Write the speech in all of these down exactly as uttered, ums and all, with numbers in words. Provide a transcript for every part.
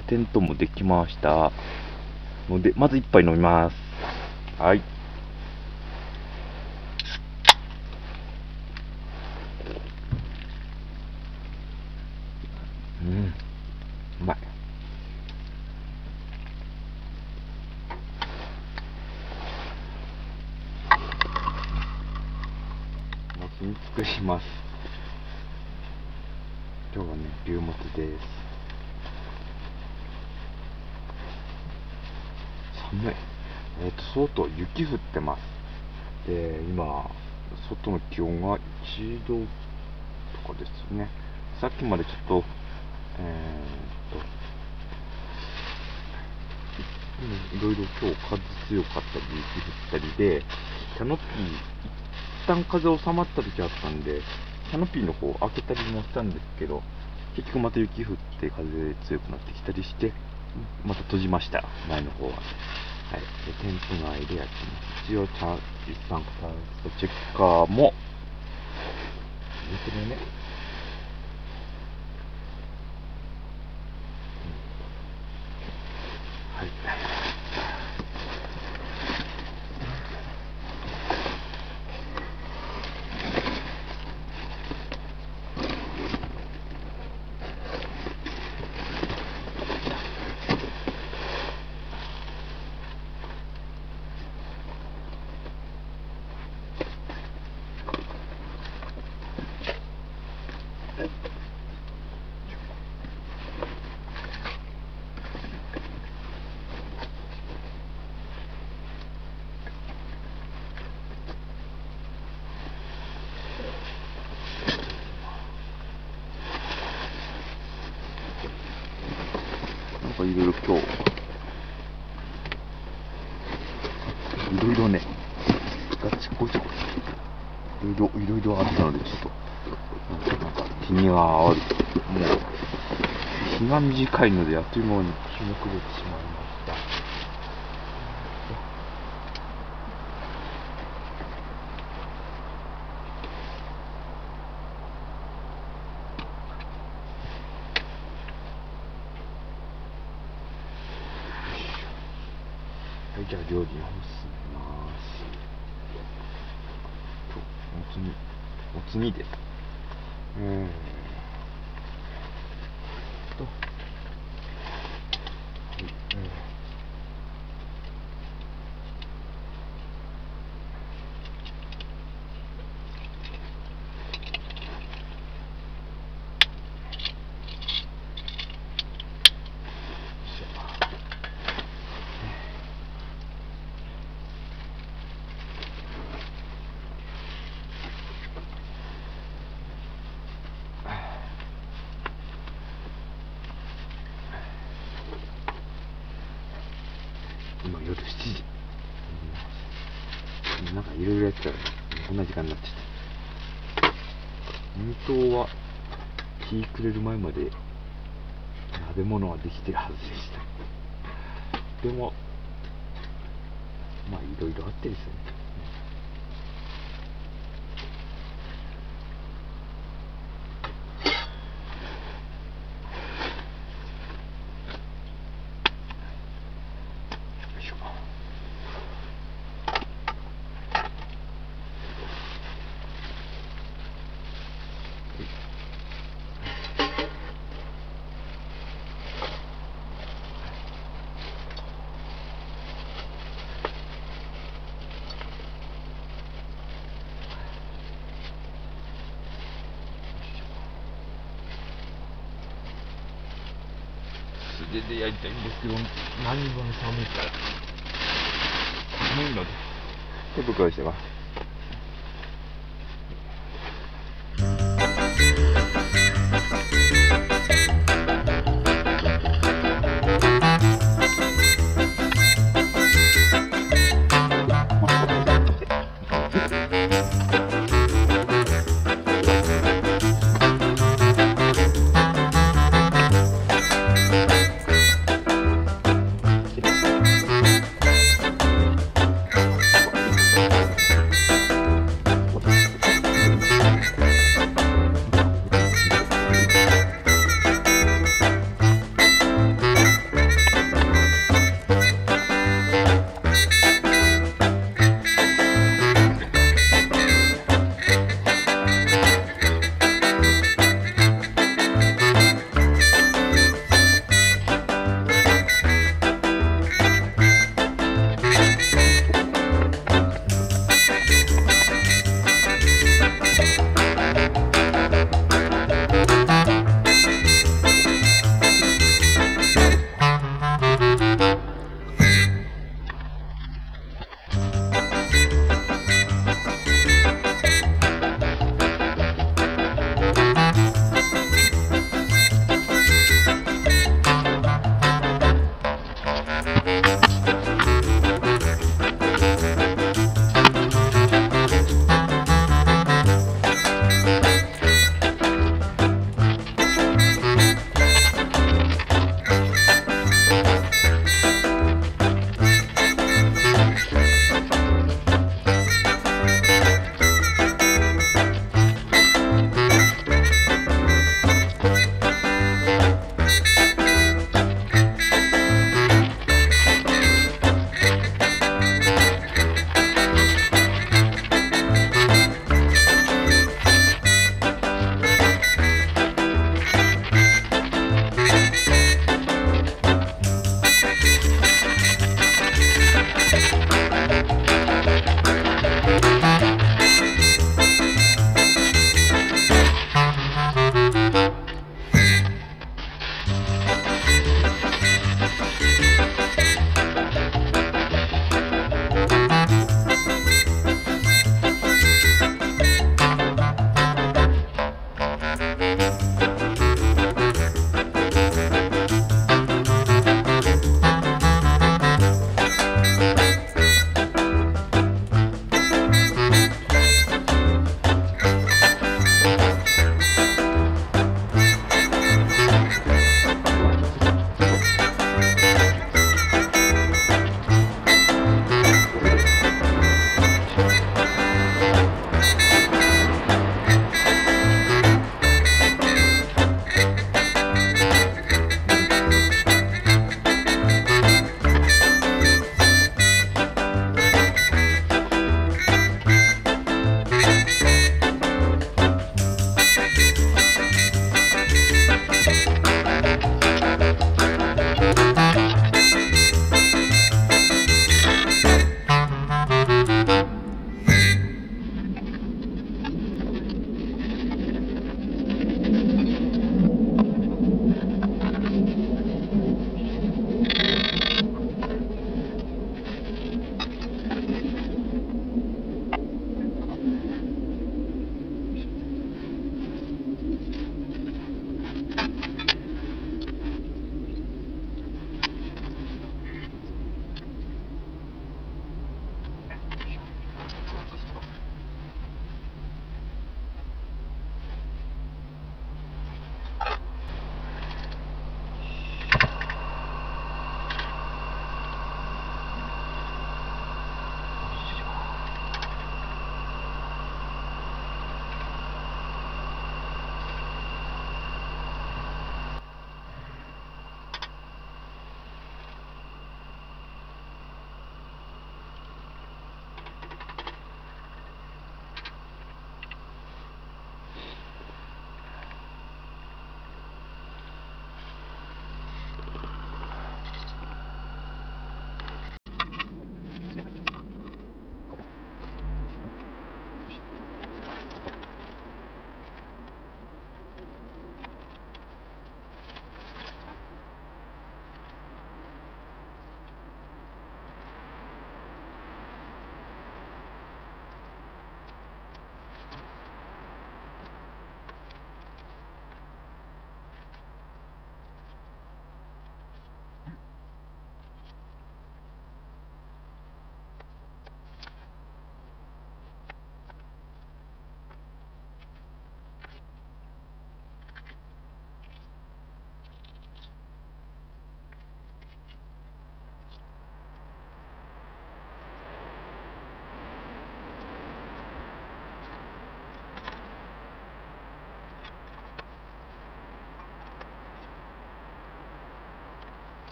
でテントもできましたので、まず一杯飲みます。はい。うん、うまい。もつ煮作ります。今日はね、牛もつです。寒い。えっと、外雪降ってます。で、今、外の気温がいちどとかですね。さっきまでちょっと、えー、っと、いろいろ今日風強かったり雪降ったりで、キャノピー、一旦風収まった時あったんで、キャノピーの方開けたりもしたんですけど、結局また雪降って風強くなってきたりして、また閉じました、前の方は。はい、でテント内で焼きます。一応、ちゃん一酸化炭素チェッカーも入れてるね。はい。なんかいろいろ今日、いろいろね、ガチゴチゴチ、いろいろ、いろいろあったので、ちょっと、なんか気にはある。もう、日が短いので、あっという間に日も暮れてしまいました。はい、じゃあ料理を進めます。もつ煮、もつ煮です。えーと、はい、えー今夜しちじ、うん、なんかいろいろやってたら、ね、こんな時間になっちゃった。本当は日暮れる前まで鍋物はできてるはずでした。でもまあいろいろあってですね、素手でやりたいんですけど、何分寒いから、寒いので手袋してます。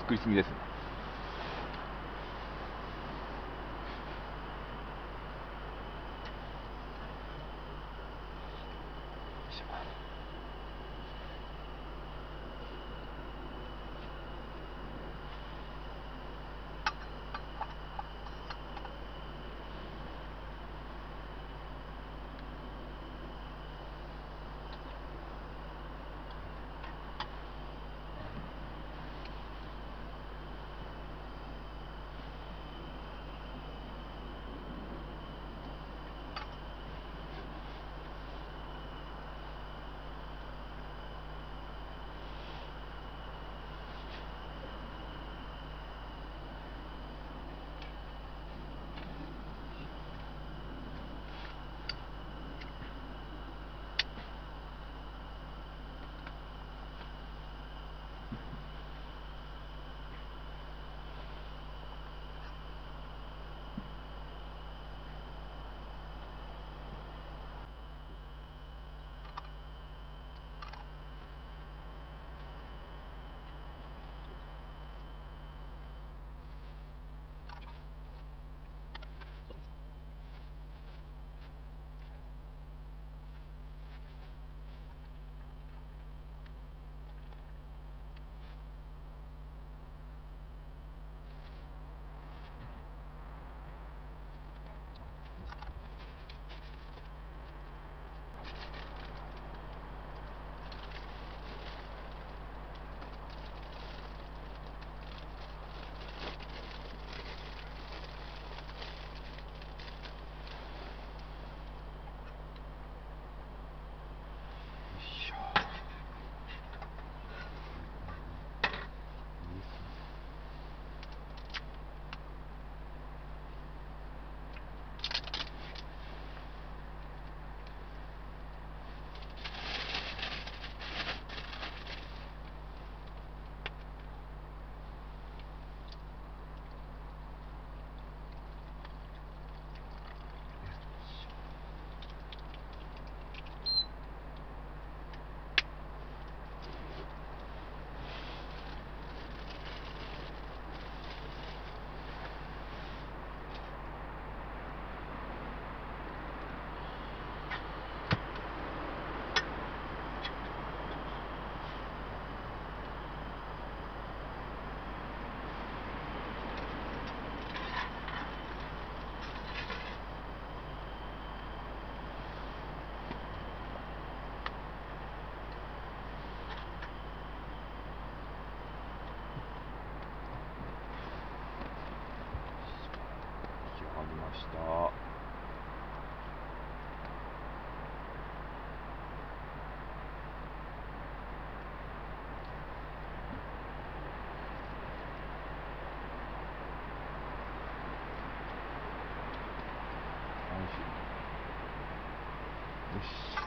作りすぎですね。した。よし。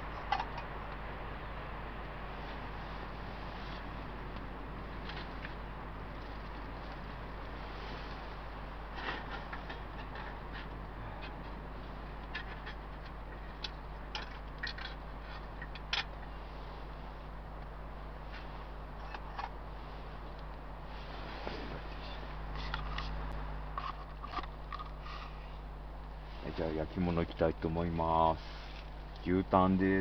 じゃあ焼き物いきたいと思います。牛タンです。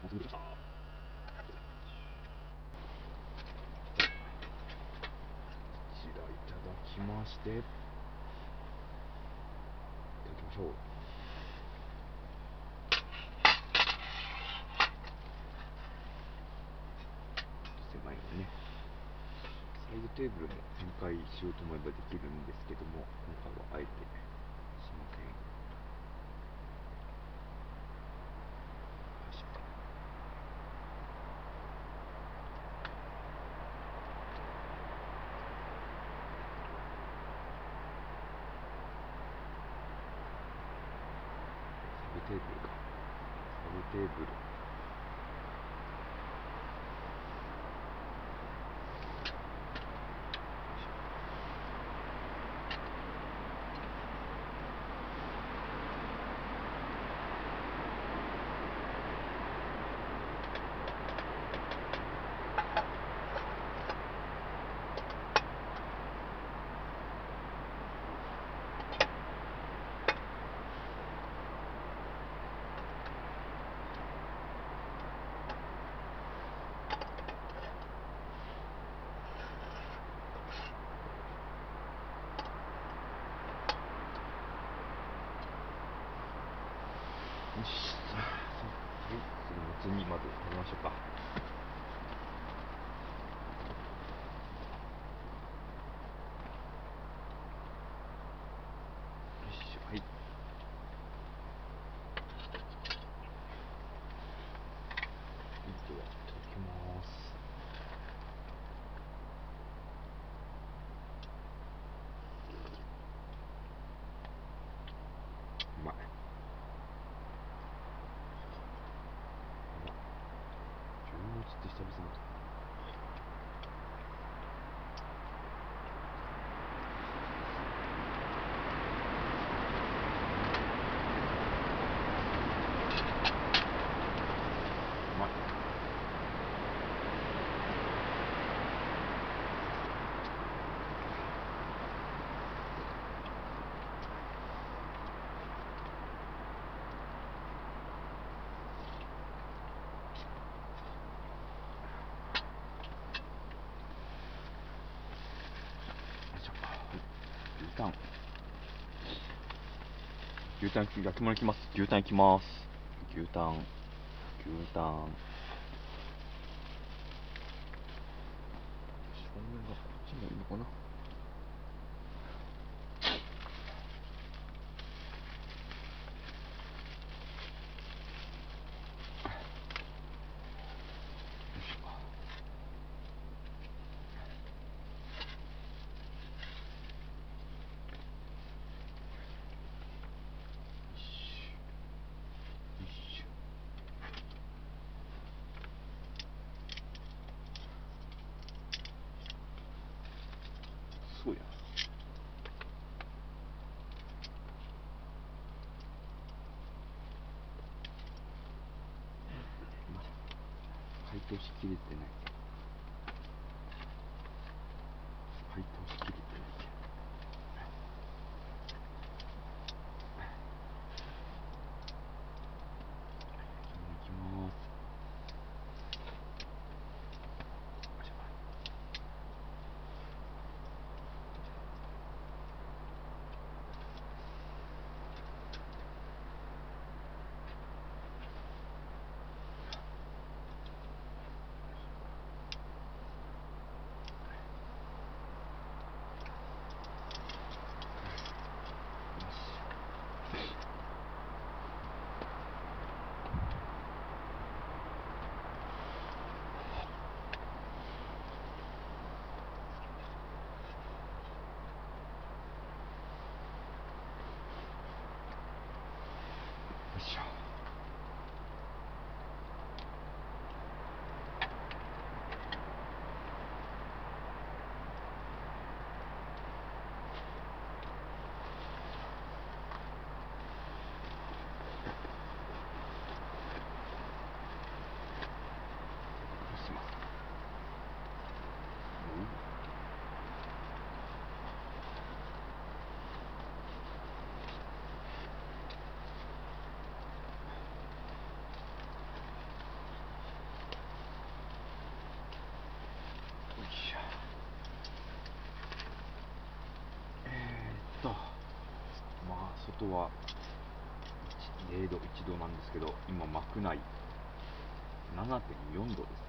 始めました。こちらいただきまして、いただきましょう。狭いのね。サイドテーブルも展開しようと思えばできるんですけども、今回はあえてしません。サブテーブルか。サブテーブル。よし、はい、次のもつにまず食べましょうか。よし、はい。では、いただきます。うまい。うまい。牛もつって久々に。うまい。牛タン。牛タン焼き物いきます。牛タンいきます。牛タン。牛タン。正面がこっちもいいのかな。そうや。解凍しきれてない。解凍しきれてない。いきます。 外はれいど、いちどなんですけど、今幕内 ななてんよんどですね。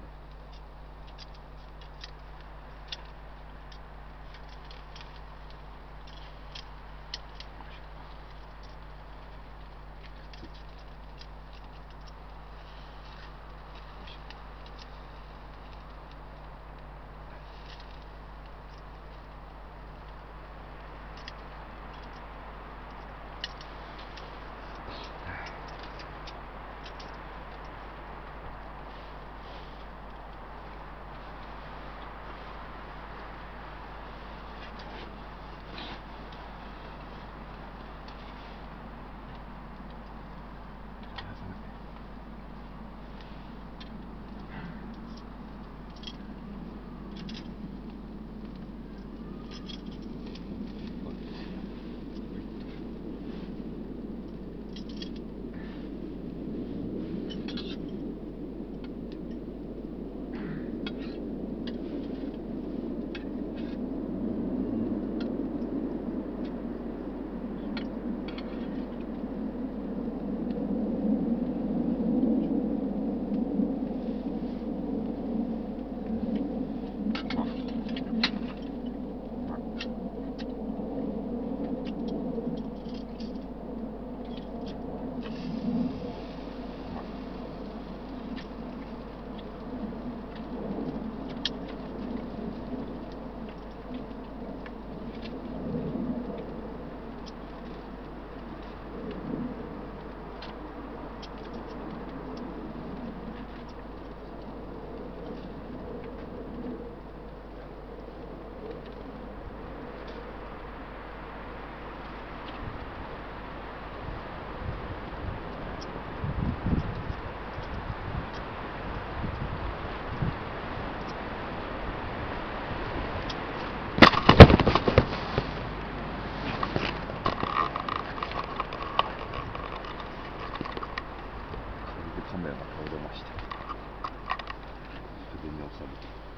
カメラが倒れました。すぐに収めて